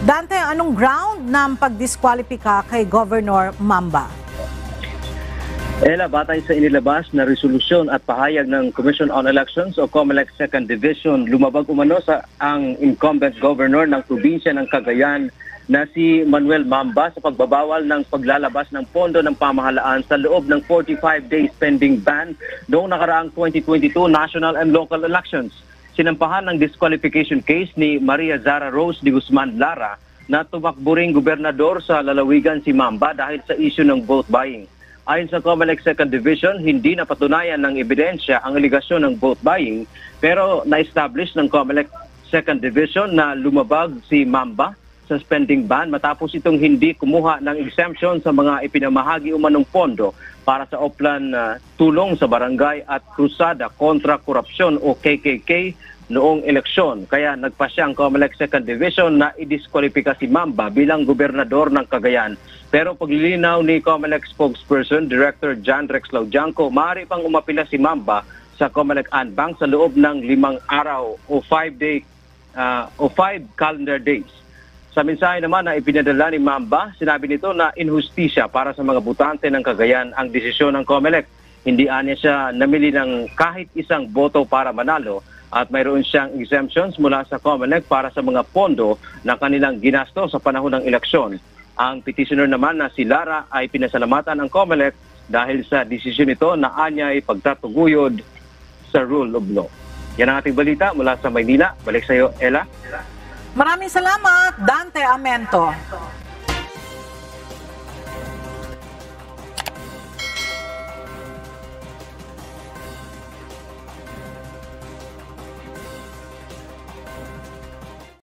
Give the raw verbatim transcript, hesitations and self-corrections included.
Dante, anong ground ng pagdiskwalipika kay Governor Mamba? Ela, batay sa inilabas na resolusyon at pahayag ng Commission on Elections o COMELEC Second Division, lumabag umano sa ang incumbent governor ng probinsya ng Cagayan na si Manuel Mamba sa pagbabawal ng paglalabas ng pondo ng pamahalaan sa loob ng forty-five day spending ban noong nakaraang twenty twenty-two national and local elections. Sinampahan ng disqualification case ni Maria Zara Rose de Guzman Lara na tumakbo ring gobernador sa lalawigan si Mamba dahil sa issue ng vote buying. Ayon sa COMELEC Second Division, hindi napatunayan ng ebidensya ang aligasyon ng vote buying pero na-establish ng COMELEC Second Division na lumabag si Mamba sa spending ban matapos itong hindi kumuha ng exemption sa mga ipinamahagi umanong pondo para sa Oplan uh, tulong sa barangay at krusada kontra korupsyon o K K K noong eleksyon. Kaya nagpasya ang COMELEC Second Division na idiskwalipika si Mamba bilang gobernador ng Cagayan. Pero paglilinaw ni COMELEC spokesperson Director John Rex Laudianco, maaari pang umapila si Mamba sa COMELEC Anbank sa loob ng limang araw o five day uh, o five calendar days. Sa mensahe naman na ipinadala ni Mamba, sinabi nito na inhustisya para sa mga butante ng Cagayan ang desisyon ng COMELEC. Hindi anya siya namili ng kahit isang boto para manalo at mayroon siyang exemptions mula sa COMELEC para sa mga pondo na kanilang ginasto sa panahon ng eleksyon. Ang petitioner naman na si Lara ay pinasalamatan ng COMELEC dahil sa desisyon nito na anya ay pagtatuguyod sa rule of law. Yan ang ating balita mula sa Maynila. Balik sa iyo, Ella. Maraming salamat, Dante Amento.